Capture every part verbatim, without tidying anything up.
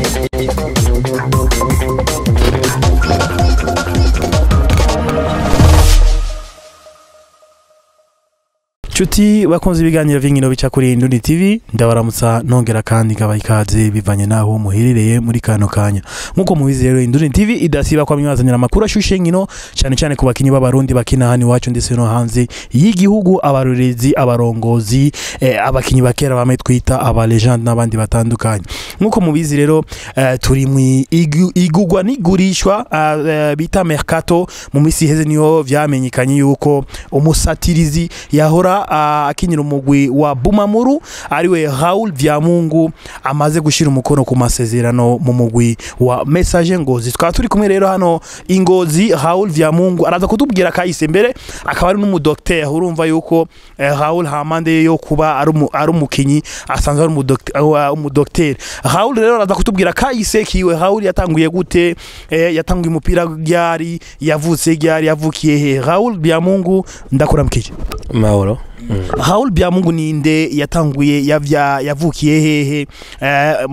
Chuti bakunze ibiganiro vyinkino bica kuri Indundi T V ndabaramutsa nongera kandi gabaye ikaze bivanye naho muherereye muri kano kanya nkuko mubizi rero Indundi T V idasiba kwa mwazanira amakuru ashushe nkino cyane cyane ku bakinyi b'abarundi bakina hani wacu ndetse no hanze y'igihugu abarorezi abarongozi eh, abakinyi bakera bamwe twita aba legend n'abandi batandukanye nkuko mubizi rero eh, turi mu igugwa n'igurishwa uh, bita mercato mu misi heze niyo vyamenyekanye yuko umusatirizi yahora akinyira umugwi wa Bumamuru ariwe Raoul Vyamungu amaze gushira umukono ku masezerano mu mugwi wa Message Ngozi. Twa turi kumwe rero hano Ingozi. Raoul Vyamungu araza kutubwira kahise mbere akaba ari n'umudokter urumva yuko eh, Raoul hamande yo kuba ari umukinyi asanzwe ari umudokter. Raoul rero araza kutubwira kahise kiwe. Raoul yatanguye gute, eh, yatanguye umupira ryari, yavutse ryari, yavukiye he? Raoul Vyamungu ndakuramukije. Mahoro. Mm. Raoul Vyamungu ninde, yatanguye yavya yavukiye hehe eh,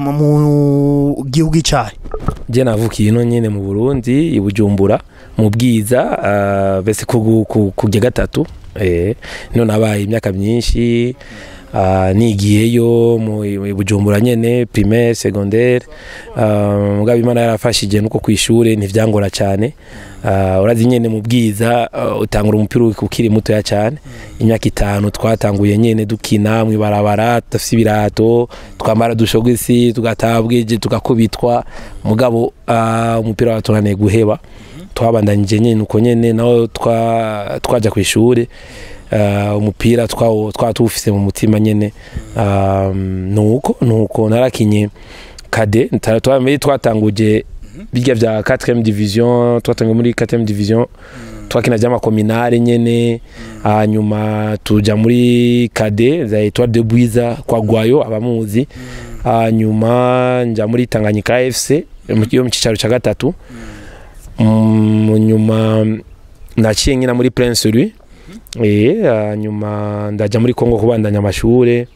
mu gihugu cyahe? Je navukiye no nyene mu Burundi i Bujumbura mu Bwiza uh, bese kujya gatatu eh no nabaye imyaka myinshi uh, nigiyeyo mu Bujumbura nyene primaire secondaire uh, mugabe Imana yarafashije nuko kwishure ntivyangora cyane. Uh, urazi nyene mu Bwiza uh, utangura umupira ukiri muto ya cyane imyaka itanu twatanguye nyene dukina mu barabara tafisi birato twamara dushogisi tugatabwije tugakubitwa mugabo uh, umupira watonane guheba twabandanyije nyene uko nyene naho twa twaja kwishure uh, umupira twa twatufise mu mutima nyene uh, nuko nuko narakinye kade twameye twatanguje bijya vya quatrième division twatangiye muri quatrième division twakina jama communale nyene hanyuma tuja muri kade za Etoile de Bwiza kwa Gwayo abamuzi hanyuma nja muri Tanganyika F C yo mu cicaro ca gatatu nyuma naciye nkina muri Prince Louis eh hanyuma ndaja muri Kongo kubandanya amashure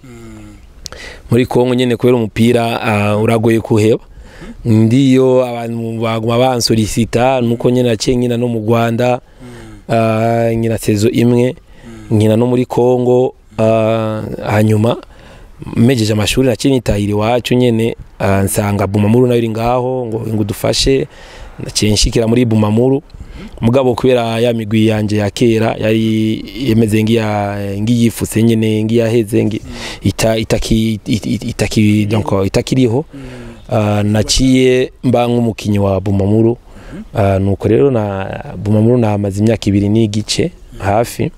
muri Kongo nyene kubera umupira uh, uragoye kuheba ndiyo abantu baguma bansolicita nuko nyene naciye nkina no mu Rwanda uh, nkina sezo imwe nkina no muri Kongo uh, hanyuma mejeje amashuri naciye nitahira iwacu nyene uh, nsanga Bumamuru nayo iri ngaho ngo ngo dufashe naciye nshikira muri Bumamuru mugabo kubera ya migwi yanje ya kera yari yemeze ngiya ngiyifuse nyene ngiyaheze ngi ita itaki itaki donc itakiriho Uh, naciye mba nk'umukinyi wa Bumamuru uh, nuko rero na Bumamuru namaze imyaka ibiri n'igice hafi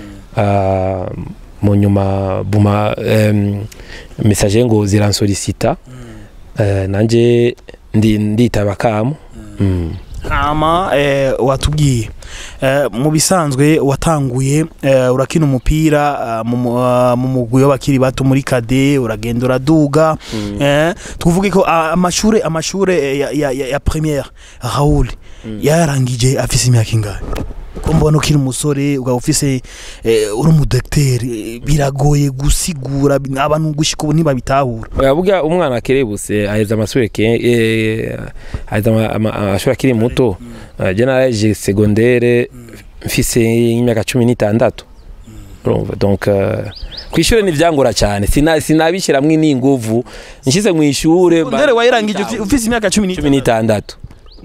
uh, mu nyuma Buma um, Message Ngozi iransolicita uh, nanje ndi nditaba kamo mm. Hama eh, watubwiye eh, mu bisanzwe watanguye eh, urakina umupira uh, mu mugwi y'abakiri bato muri kade uragenda uraduga mm. eh, tuvuge ko amashure uh, amashure ya, ya, ya, ya première Raoul mm. yarangije afise imyaka ingahe? Ko mbona ukiri umusore uga ufise eh, uri umudokter biragoye gusigura abantu gushika ubu ntibabitahura. Yavuga umwana akerebuse aheza amashure ke eh aheza amashuri akiri muto mm. je naraje secondaire mfise imyaka cumi n'itandatu mm. donc uh, kwishure nivyangora cyane sina sinabishiramwe n'inguvu nshize mu ishure ndere wayirangije ufise imyaka cumi n'itandatu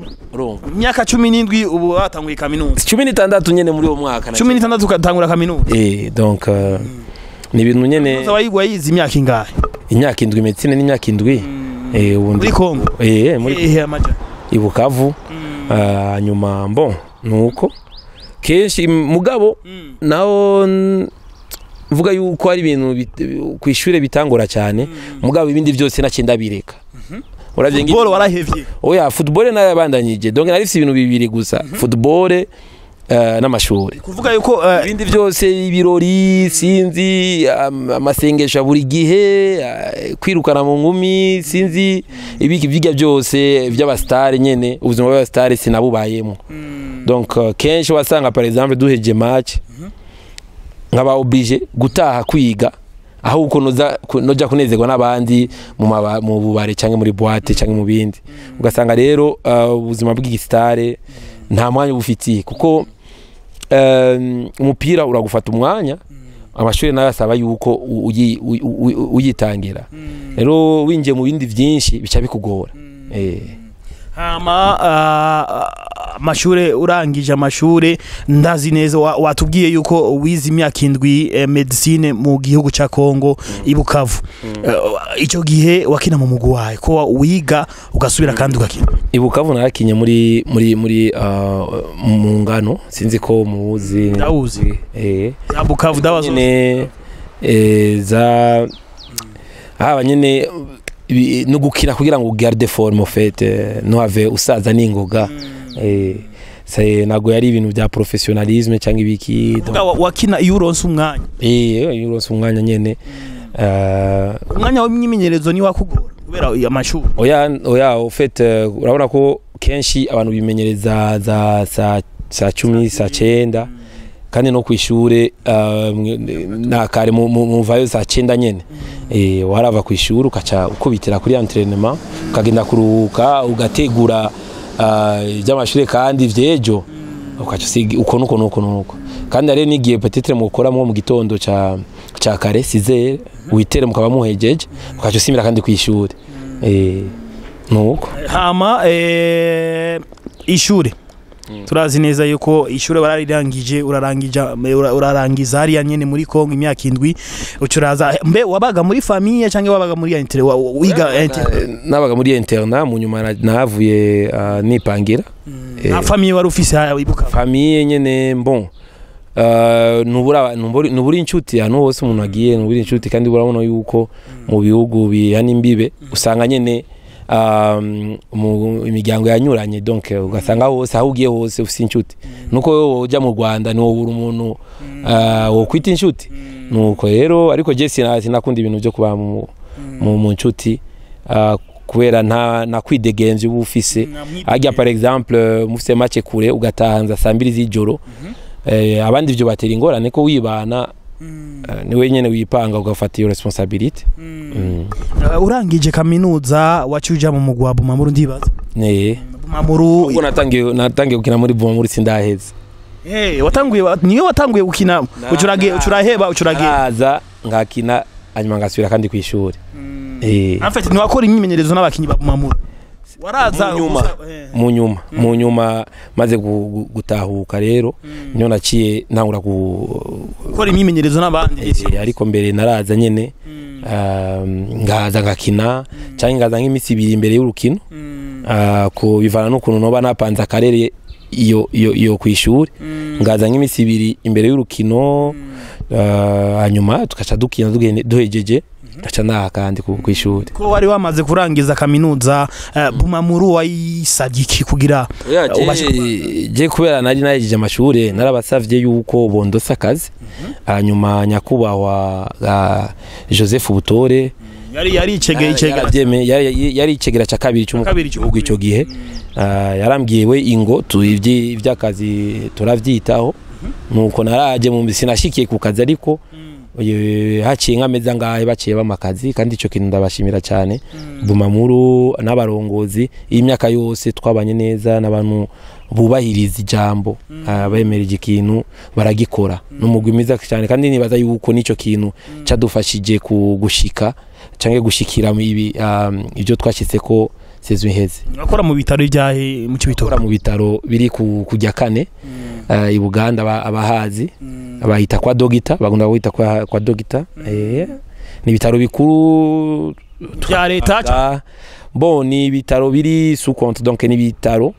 myaka cumi n'indwi ubu watanguye kaminuza cumi n'itandatu nyene muri uwo mwaka cumi n'itandatu ukatangura kaminuza eh donc uh, mm. ni ibintu nyene wayigwa yizi imyaka ingahe? Imyaka indwi medicine n'imyaka indwi mm. eh ubundi muri Kongo eh muri eh amaja ibukavu hanyuma mm. uh, bon nuko kenshi mugabo mm. naho mvuga yuko ari ibintu kwishure bitangora cyane mm. mugabo ibindi byose nacinda bireka mm -hmm. Uravye ngi football warahevye oya football nayo yabandanyije donc narifise ibintu bibiri gusa mm -hmm. football uh, n'amashuri kuvuga yuko uh, ibindi byose ibirori sinzi um, amasengesho buri gihe uh, kwirukana mu ngumi sinzi ibiki byiga byose by'abastare nyene ubuzima bw'abastare sinabubayemo mm. donc uh, kenshi wasanga par exemple duheje match mm -hmm. nkaba oblige gutaha kwiga aho uko noza noja kunezerwa n'abandi mu maba- mu bubare cyangwa muri boîte cyangwa mu bindi ugasanga rero uh, ubuzima bw'igistare nta mwanya bufitiye kuko um, umupira uragufata umwanya amashuri nayo asaba yuko uyi- uyi- uyi- uyitangira rero winjiye mu bindi byinshi bica bikugora eh hama ah, amashure urangije amashure ndazi neza wa- watubwiye yuko wize imyaka indwi eh, medicine mu gihugu ca Kongo i Bukavu. Eh, ico gihe wakina mu mugwi wawe ko wiga ugasubira kandi ugakina ibukavu narakinye muri muri muri uh, mu ngano sinzi ko muzi Ndawuzi. eh za Bukavu dawazo nyene eh za aba nyene ibi- no gukina kugira ngo garde forme en fait eh, no have usaza ningoga eh sai nago yari ibintu bya professionnalisme cyangwa ibiki Uvuga wa- wakina iyo uronse umwanya eh yuronse umwanya nyene uh, umwanya w'imyimenyerezo ni wakugora kubera amashuri oya oya en fait euh, urabona ko kenshi abantu bimenyereza za sa sa cumi sa cyenda kandi no kwishure uh, na kare mu mu- mu vayo sa cyenda nyene eh warava kwishura ukaca ukubitira kuri entraînement ukagenda kuruhuka ugategura uh, by'amashure kandi vyejo ukaca usiga uko nuko nuko nuko kandi ari nigiye peut-être mukora mu gitondo ca ca kare six heures witere mukaba muhejeje ukaca usimira kandi kwishura eh nuko hama eh, ishure turazi neza yuko ishure bararirangije urarangije ura- urarangiza hariya nyene muri Kongo imyaka indwi ucuraza mbe wabaga muri famille cyangwa wabaga muri inter wa- wiga inter nabaga muri interna mu nyuma na- navuye uh, nipangira eh, na famille wari ufise haya ibuka famille nyene bon uh, nubura nuburi nuburi inshuti hano hose umuntu agiye nuburi inshuti kandi urabona yuko mu bihugu bihana imbibe usanga nyene um, mu imiryango yanyuranye donc ugasanga hose aho ugiye hose ufite inshuti nuko ujya mu Rwanda ni wowe umuntu uh, wo kwita inshuti nuko rero ariko je sinakunda ibintu byo kuba mu mu mu nshuti uh, kubera nta nakwidegenje ubu ufise ajya par exemple mufise match kure ugatahanza saa mbiri z'ijoro eh, abandi byo batera ingorane ko wibana uh, ni wenyene wipanga ugafata iyo responsabilité mm. Uh, urangije kaminuza wacuja mu mugwa Bumamuru ndibaza ne Bumamuru ubwo natangiye natangiye gukina muri Bumamuru sindaheze eh watanguye wa- niyo watanguye gukina ucurage ucuraheba ucurage aza ngakina hanyuma ngasubira kandi kwishuri eh en fait ni wakora imyimenyerezo n'abakinyi ba Bumamuru waraza mu nyuma gusa- eh. mu nyuma mu nyuma maze gu- gu- gutahuka rero niyo naciye ntangura ku gukora imyimenyerezo n'abandi Eh, ariko mbere naraza nyene um, ngaza ngakina cyangwa ngaza nk'imisi ibiri imbere y'urukino uh, ko bivana n'ukuntu noba napanze akarere iyo iyo iyo kwishuri ngaza nk'imisi ibiri imbere y'urukino uh, hanyuma tukaca dukina tugende- duhejeje ndaca naha kandi ku kwishuri ko wari wamaze kurangiza kaminuza uh, Bumamuru wayisabye iki kugira uh, ubashe kuba- je kubera nari nahejeje amashure narabasavye yuko bondosa akazi hanyuma nyakubahwa uh, Joseph Butore yari yari icegeye icegera yarabyeme yari yari icegera ca kabiri Kabiri cy'umugihugu ico gihe Ah, yarambwiye we ingo tu ivyi ivy'akazi turavyitaho nuko naraje mu sinashikiye ku kazi ariko eh, haciye nkameza ngahe baciye bamakazi kandi ico kintu ndabashimira cyane Bumamuru n'abarongozi imyaka yose twabanye neza n'abantu bubahiriza ijambo ah, bemereje ikintu baragikora n'umugwi mwiza cyane kandi nibaza yuko nico kintu cadufashije ku gushika canke gushikira mu ibi um, ibyo twashitse ko sezwe heze akora mu bitaro byahe mu tora cibitoro mu bitaro biri ku kujya kane uh, i Buganda aba- abahazi abahita kwa dogita bagunda guhita kwa, kwa dogita eh ni bitaro bikuru bya leta Ah, bon ni ibitaro biri sous compte donc ni ibitaro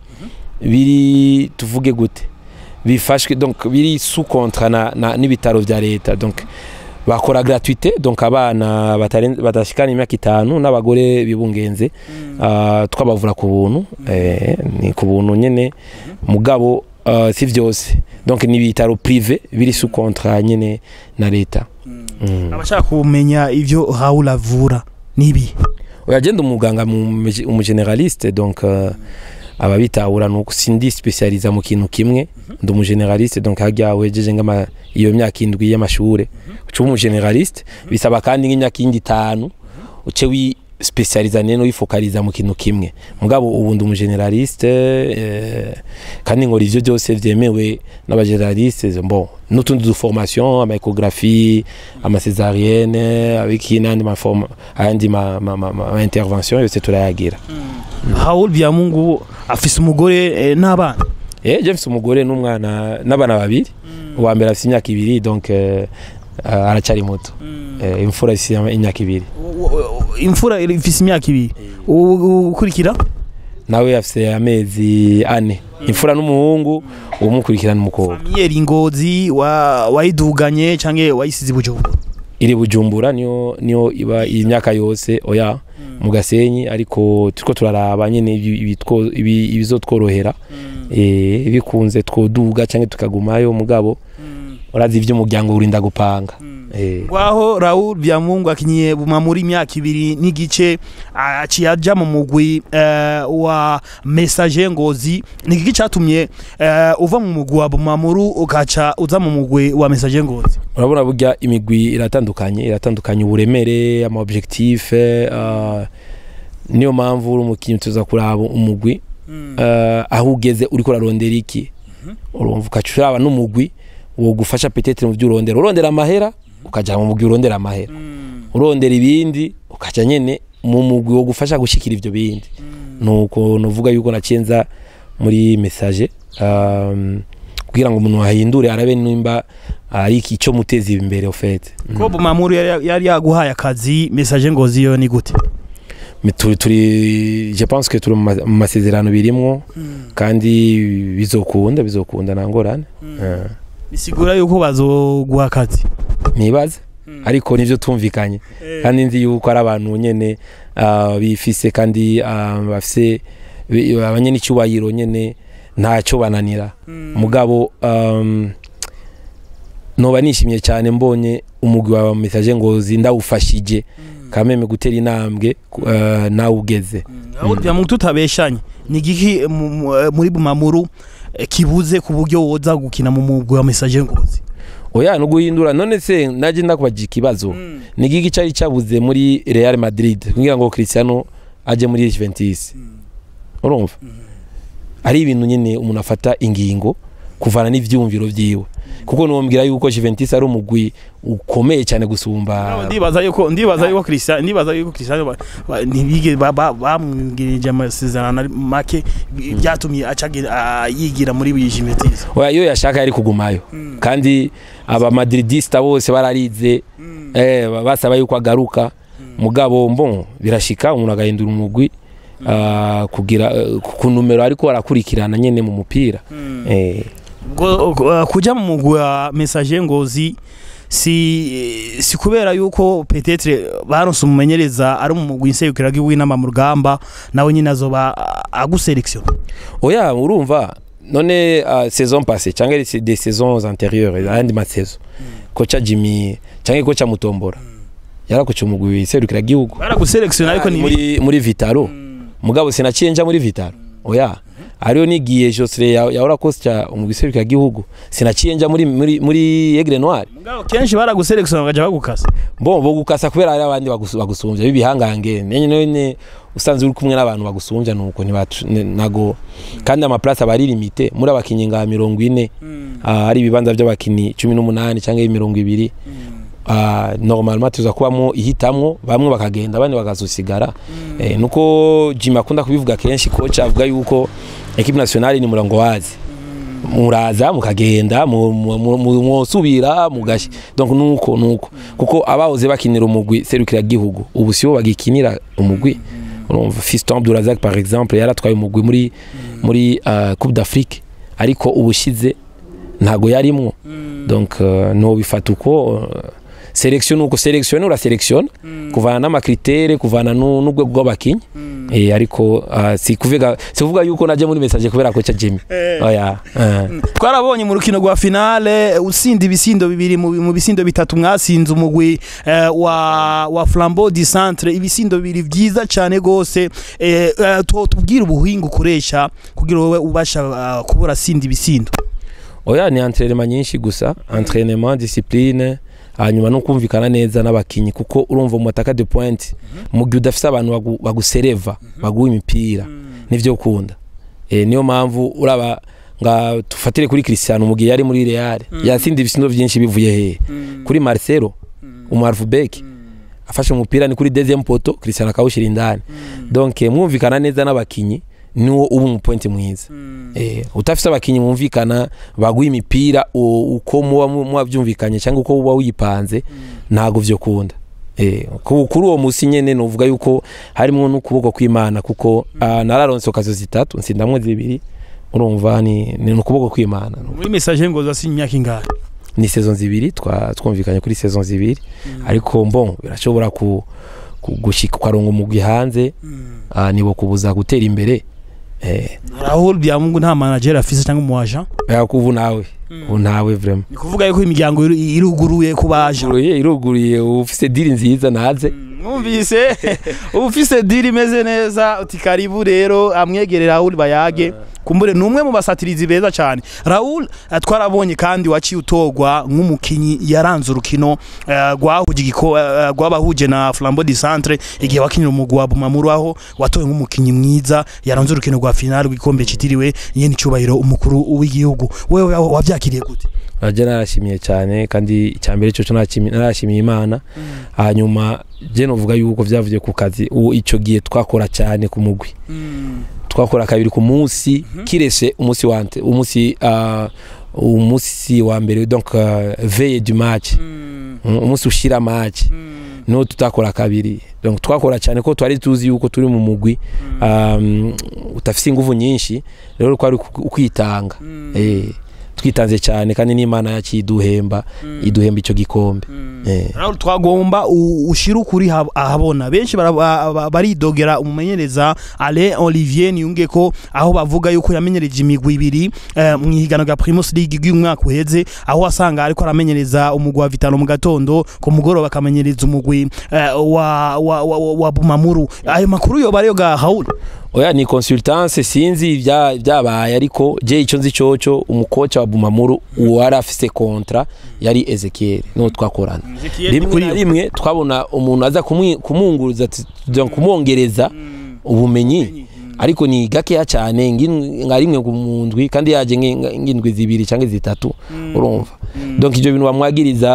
biri tuvuge gute bifashwe donc biri sous contrat na, na n'ibitaro vya leta donc bakora gratuité donc abana bataren- badashikana imyaka itanu n'abagore bibungenze uh, twabavura ku buntu eh, ni ku buntu nyene mugabo uh, si vyose donc ni ibitaro privé biri sous contrat nyene na leta mm. abashaka kumenya ivyo hawulavura nibi Oyagenda umuganga mu mu generaliste donc uh, ababitahura nuko sindi specializa mu kintu kimwe ndi umu generaliste donc hajya wejeje ngama iyo myaka indwi y'amashure ucu umu generaliste bisaba kandi nk'imyaka indi itanu uce wi specializa neno yifokaliza mu kintu kimwe mugabo ubu ndi umu generaliste eh, kandi ngora ivyo byose vyemewe n'aba generaliste bon n'utundi du formation ama échographie ama césarienne avec inandi ma forme andi ma ma, ma, ma intervention yose turayagira. Raoul Byamungu afise umugore eh, n'abana eh je mfise umugore n'umwana n'abana babiri uwa mbere afise imyaka ibiri donc eh, uh, aracari muto eh, imfura ifise imyaka ibiri imfura ifise imyaka ibiri ukurikira nawe afise amezi ane imfura n'umuhungu umukurikirana umukobwa Famiyeri Ngozi wa wayiduganye canke wayisize Bujumbura iri Bujumbura niyo niyo iba imyaka yose oya mu Gasenyi ariko turiko turaraba nyene ibitwo ibizotworohera eh bikunze twoduga canke tukagumayo mugabo urazi ivyo umuryango urinda gupanga eh waho Raoul Byamungu akinyiye Bumamuru imyaka ibiri n'igice aciyaja mu mugwi uh, wa Messager Ngozi nigiki catumye uh, uva mu mugwi wa Bumamuru ukaca uza mu mugwi wa Messager Ngozi urabona burya imigwi iratandukanye iratandukanye uburemere ama objectif uh, niyo mpamvu umukinyi tuza kuraba umugwi uh, aho ugeze uriko rarondera iki urumva ukacuraba n'umugwi wo gufasha peut-être mu by'urondera urondera amahera ukaja mu mugwi urondera amahera urondera ibindi ukaja nyene mu mugwi wo gufasha gushikira ivyo bindi nuko novuga yuko nacenza muri Messager um, kugira ngo umuntu ahindure arabe nimba ari iki cyo muteza imbere ofete ko Bumamuru yari yaguhaye akazi Messager Ngozi yo ni gute turi turi je pense que turi mu masezerano birimwo kandi bizokunda bizokunda nangorane bisigura yuko bazoguha akazi nibaze ariko nivyo tumvikanye kandi nzi yuko ari abantu nyene bifise kandi bafise abanye n'icyubahiro nyene ntacyo bananira mugabo noba nishimye cyane mbonye umugwi wa Messager Ngozi ndawufashije kameme gutera intambwe nawe ugeze aho byamuntu tutabeshanye ni giki muri Bumamuru kibuze ku buryo woza gukina mu mugwi wa Messager Ngozi oya no guhindura none se naje ndakubaje ikibazo ni giki cyari cyabuze muri Real Madrid kugira ngo Cristiano aje muri Juventus urumva ari ibintu nyene umuntu afata ingingo kuvana n'ivyumviro vyiwe kuko numbwira yuko Juventus ari umugwi ukomeye cyane gusumba ndibaza yuko ndibaza yuko Cristiano ndibaza yuko Cristiano ntibige bamwingirije amasezerano make byatumye acagira yigira muri Juventus oya yo yashaka yari kugumayo kandi aba Madridista bose bararize eh basaba yuko agaruka mugabo mbon birashika umuntu agahindura umugwi Uh, kugira uh, ku numero ariko arakurikirana nyene mu mupira mm. eh uh, kuja mu mugwi wa Messager Ngozi si si kubera yuko peut-être baronse umumenyereza ari mu mugwi nsekiraga w'inama mu rugamba nawe nyine azoba aguselection oya urumva none uh, saison passée cyangwa des saisons antérieures andi ma saison mm. kocha Jimmy cyangwa kocha Mutombora mm. yarakocha umugwi nsekiraga gihugu baraguselection ariko ni muri muri Vitaro mm. mugabo sinacenja muri Vitaro oya ariyo nigiye Josre yahora kosta umugwiserukira gihugu sinacenja muri muri muri Aigle Noir mugabo kenshi baraguselection bagaje bagukasa bon bo gukasa kubera ari abandi bagusumvya bibihangange nenye none usanze uri kumwe n'abantu bagusumvya nuko nago kandi ama place abari limite muri abakinyi nga mirongo ine ari ibibanza by'abakinyi cumi n'umunani cyangwa mirongo ibiri Uh, normalement tuza kubamo ihitamwo bamwe bakagenda abandi bakazosigara mm. eh, nuko Jim akunda kubivuga kenshi coach avuga yuko equipe nationale ni murango wazi mm. muraza mukagenda musubira mugashi donc nuko nuko mm. kuko abahoze bakinira umugwi serukira gihugu ubu sibo bagikinira umugwi urumva mm. Fiston Abdourazak par exemple yaratwaye umugwi muri mm. muri uh, Coupe d'Afrique ariko ubushize ntago yarimwo mm. donc uh, no bifata uko uh, selection uko selection ura selection mm. kuvana n'amakritere kuvana n'ugwe bw'abakinyi mm. eh ariko uh, si kuvuga si kuvuga yuko naje muri message kubera ko cha Jimmy Eh. oya uh. twarabonye mu rukino rwa finale usinda ibisindo bibiri mu mu bisindo bitatu mwasinze umugwi eh, wa wa Flambeau du Centre ibisindo bibiri vyiza cyane gose eh, eh, to tubwira ubuhinga ukoresha kugira wowe ubasha uh, kubura sinda ibisindo. Oya ni entraînement nyinshi gusa entraînement discipline hanyuma no kumvikana neza n'abakinyi kuko urumva mu ataka de point mu gihe udafise abantu bagusereva baguha imipira nivyo ukunda eh niyo mpamvu uraba nga tufatire kuri Cristiano mu gihe yari muri Real yasindi ibisindo byinshi bivuye he kuri Marcelo umarfubeki afashe umupira ni kuri deuxième poteau Cristiano akawushira indani donc mwumvikana neza n'abakinyi niwo ubu mu point mwiza mm. eh utafise abakinyi mwumvikana baguha imipira uko muba mwavyumvikanye cyangwa uko uba wipanze mm. ntago vyo kunda eh kuri uwo musi nyene novuga yuko harimo n'ukuboko kw'Imana kuko mm. uh, nararonse okazo zitatu nsindamwe zibiri urumva ni ni n'ukuboko kw'Imana muri message ngo zasi imyaka ingara ni saison zibiri twa twumvikanye kuri saison zibiri mm. ariko mbon birashobora ku gushika kwarongo mu gihanze mm. uh, nibo kubuza gutera imbere. Eh Raoul Byamungu nta manager afise cyangwa umuaja ya kuvu nawe mm. nawe vraiment ni kuvuga yuko imiryango iruguruye kubaje iruguruye ufise diri nziza naze mwumvise ufise diri meze neza uti karibu rero amwegerera Raoul bayage kumbure numwe mu basatirizi beza cyane. Raoul twarabonye kandi waciye utogwa nk'umukinyi yaranze urukino gwahuje igiko gwabahuje na Flambeau du Centre igihe wakinira umugwi wa Bumamuru aho watoye nk'umukinyi mwiza yaranze urukino rwa finale rw'ikombe kitiriwe yene cyubahiro umukuru w'igihugu. Wewe wavyakiriye gute? Aje narashimiye cyane kandi icyambere cyo narashimiye Imana hanyuma je novuga yuko vyavuye ku kazi uwo ico gihe twakora cyane ku mugwi twakora kabiri ku munsi kirese umunsi wante umunsi uh, umunsi wa mbere donc uh, veille du match umunsi ushira match no tutakora kabiri donc twakora cyane ko twari tuzi yuko turi mu mugwi um, utafise inguvu nyinshi rero kwari ukwitanga eh twitanze cyane kandi n'Imana yaciduhemba mm. iduhemba ico gikombe mm. eh Raoul twagomba ushira ukuri ahabona benshi baridogera umumenyereza Alain Olivier Niyunge ko aho bavuga yuko yamenyereje imigwi ibiri eh, mu higano ga Primus League y'umwaka uheze aho wasanga ariko aramenyereza umugwi wa Vitalo mu gatondo ko mugoro bakamenyereza umugwi eh, wa wa, wa, wa, wa Bumamuru ayo makuru yo bariyo ga Raoul. Oya ni consultance sinzi bya byabaye ariko je ico nzi coco umukocha wa Bumamuru uwari afise contrat yari Ezekiel no twakorana rimwe na rimwe twabona umuntu aza kumunguruza donc kumwongereza ubumenyi ariko ni gakeya cyane nka rimwe kumundwi kandi yaje ngindwi zibiri cyangwa zitatu urumva donc ivyo bintu bamwagiriza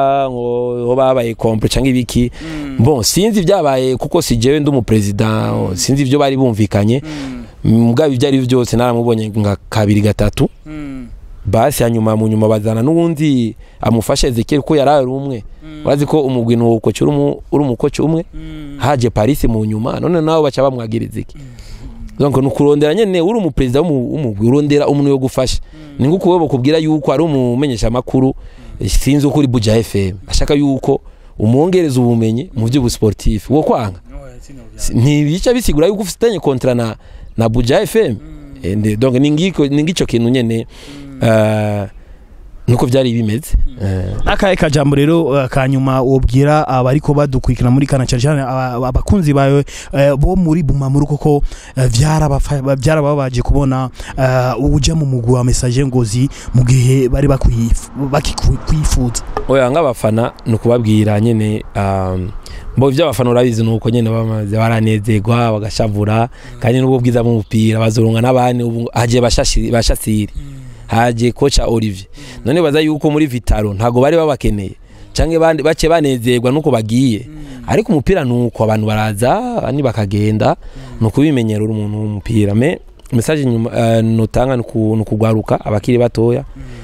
ngo babaye compre cyangwa ibiki bon sinzi byabaye kuko si jewe ndi umupresident sinzi ivyo bari bumvikanye mugabe ivyari byose naramubonye nka kabiri gatatu basi hanyuma mu nyuma bazana n'ubundi amufashe Ezekiel ko yarari umwe bazi ko umugwi nuko cyo uri umukoci umwe haje Paris mu nyuma none nawo baca bamwagiriza iki donc nukurondera nyene uri umupresident w'umugwi urondera umuntu yo gufasha ni nguko wewe bakubwira yuko ari umumenyesha makuru sinzi ukuri Buja F M ashaka yuko umwongereza ubumenyi mu byo sportif wo kwanga ntibica bisigura yuko ufitanye contrat na na Buja F M ende donc ningiko ningico kintu nyene uh, nuko byari bimeze akaye kajambo rero kanyuma ubwira abariko badukwikira muri kana cyane abakunzi bawe bo muri Bumamuru koko byarababaje kubona uje mu mugwi wa Message Ngozi mu gihe bari bakikwifuza. Oya ngabafana nukubabwira nyene um, mbo by'abafana urabizi nuko nyene bamaze baranezerwa bagashavura kandi n'ubwo bwiza mu mupira bazurunga n'abandi ubu haje bashashiri bashasiri haje kocha Olivier none baza yuko muri Vitalo ntago bari babakeneye canke bandi bace banezerwa nuko bagiye ariko umupira nuko abantu baraza ani bakagenda nuko bimenyera umuntu w'umupira me message nyuma uh, notanga nukugwaruka abakiri batoya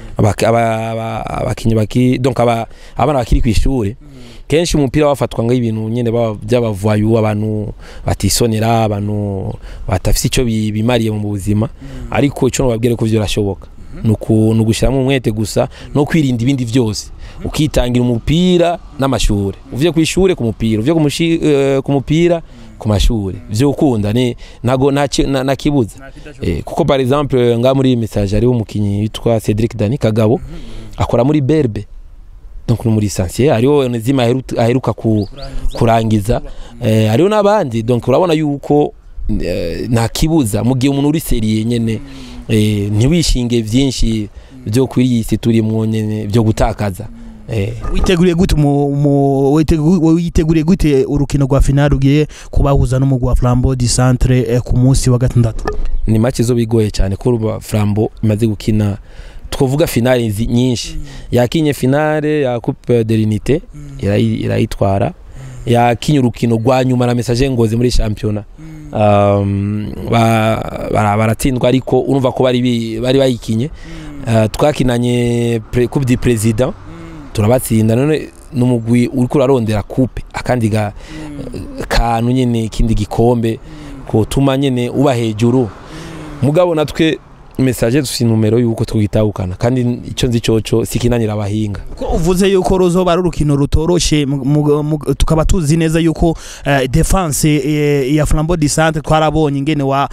abakinyi baki donc aba abana bakiri kwishure kenshi umupira wafatwa ngo ibintu nyene by'abavayu abantu batisonera abantu batafise ico bimariye mu buzima ariko ico nobabwire ko byo rashoboka nuko nugushiramo umwete gusa no kwirinda ibindi byose ukitangira umupira n'amashure uvye kwishure ku mupira uvye ku mupira ku mashuri vyokunda ni nago nakibuza eh, kuko par exemple nga muri message ari umukinyi witwa Cedric Dani Kagabo akora muri Berbe donc muri licencié ariho Nzima aheruka ku kurangiza eh, ariho nabandi donc urabona yuko eh, nakibuza mugiye umuntu uri serie nyene eh, ntiwishinge vyinshi byo kuri iyi si turi mu nyene byo gutakaza eh witeguriye gute mu witeguriye gute urukino rwa final ugiye kubahuza n'umugwa wa Flambeau du Centre eh, ku munsi wa gatandatu ni match zo bigoye cyane ko ruba Flambeau imaze gukina twovuga finale nyinshi mm. yakinye finale ya Coupe de l'Unité mm. irayitwara yakinye urukino rwa nyuma na Message Ngozi muri championnat mm. um, baratsindwa ba, ariko urumva ko bari bari bayikinye mm. uh, twakinanye pre, Coupe du Président mm. turabatsinda none numugwi uriko urarondera coupe akandi ga mm. kantu nyene kindi gikombe mm. ko tuma nyene uba hejuru mm. mugabo natwe Message dusi numero yuko twitahukana kandi ico nzi coco sikinanira abahinga ko uvuze yuko rozo bari urukino rutoroshe tukaba tuzi neza yuko uh, defense uh, ya Flambeau du Centre twarabonye ingene wa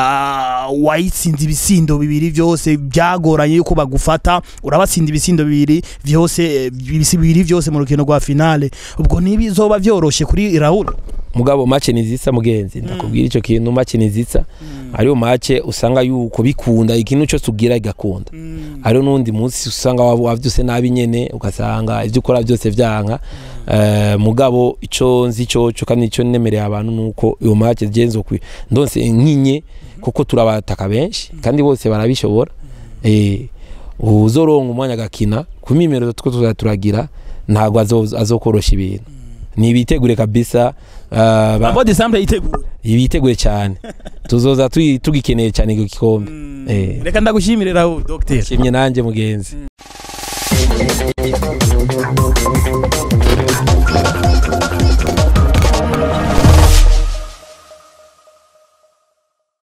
uh, wayitsinze ibisindo bibiri byose byagoranye yuko bagufata urabatsinda ibisindo bibiri byose bibiri byose mu rukino rwa finale ubwo nibizoba byoroshe kuri Raoul mugabo match nizisa mugenzi ndakubwira ico kintu match nizisa mm. ariyo match usanga yuko bikunda ikintu cyo tugira igakunda mm. ariyo nundi munsi usanga wavyose nabi nyene ugasanga ivyo ukora byose vyanka mm. uh, mugabo ico nzi coco kandi ico nemereye abantu nuko iyo match genzo kwi ndonse nkinye kuko turabataka benshi kandi bose barabishobora mm. eh uzoronga umwanya gakina kumimero two turagira ntago azokorosha ibintu mm. nibitegure kabisa Flambeau du Centre yitegure yitegure cyane tuzoza tugikeneye cyane igikombe mm. eh reka ndagushimire Raoul docteur shimye nanje mugenzi mm.